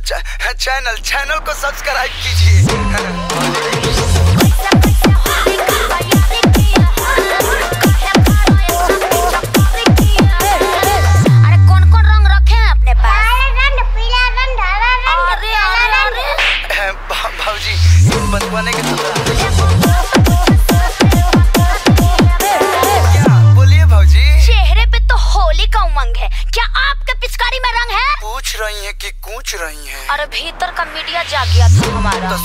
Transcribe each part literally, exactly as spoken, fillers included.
Channel channel को subscribe कीजिए। बने के तो क्या बोलिए भाजी? चेहरे पे तो होली का उमंग है, क्या आपके पिचकारी में रंग है? पूछ रही हैं कि कूच रही हैं? अरे भीतर का मीडिया जाग गया था हमारा।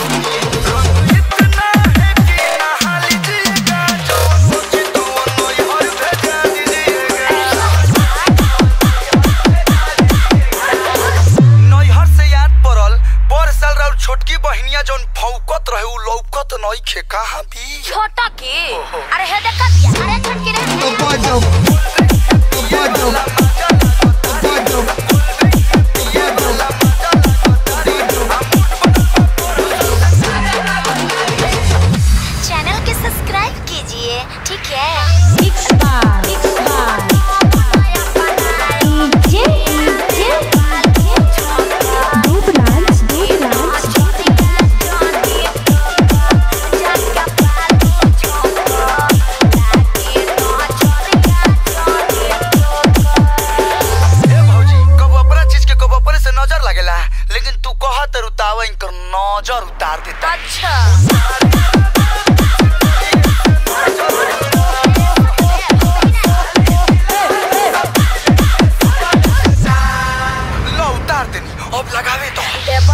छोटकी बहनिया जोन फौकत रहे उ लौकत नहीं खे कहां भी छोटा की। अरे हे देखा दिया, अरे छोटकी रे तो बाजो तो बाजो तो बाजो। चैनल के सब्सक्राइब कीजिए, ठीक है? मिक्स बार मिक्स बार लेकिन तू कहा तरुतावा इनकर नजर उतार देता। अच्छा लो उतार देनी, अब लगावे तो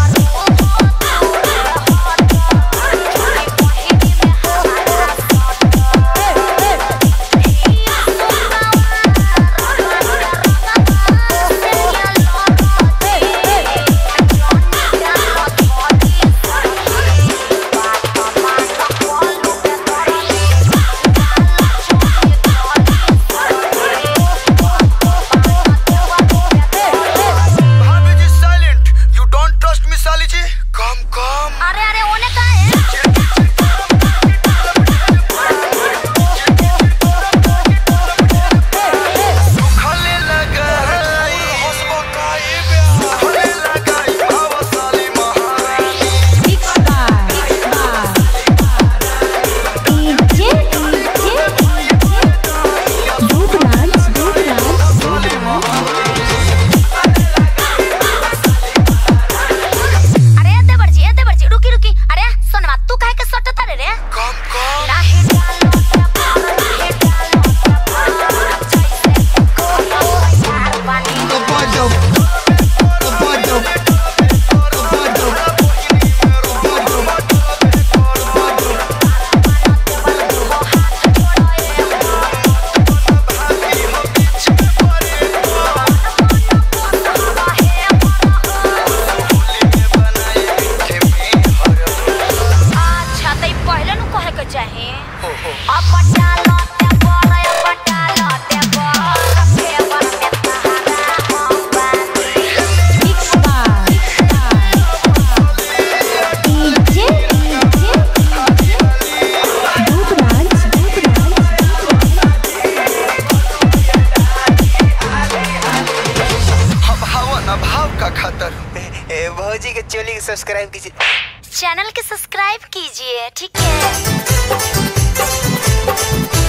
भौजी के चैनल सब्सक्राइब कीजिए। चैनल के सब्सक्राइब कीजिए, ठीक है?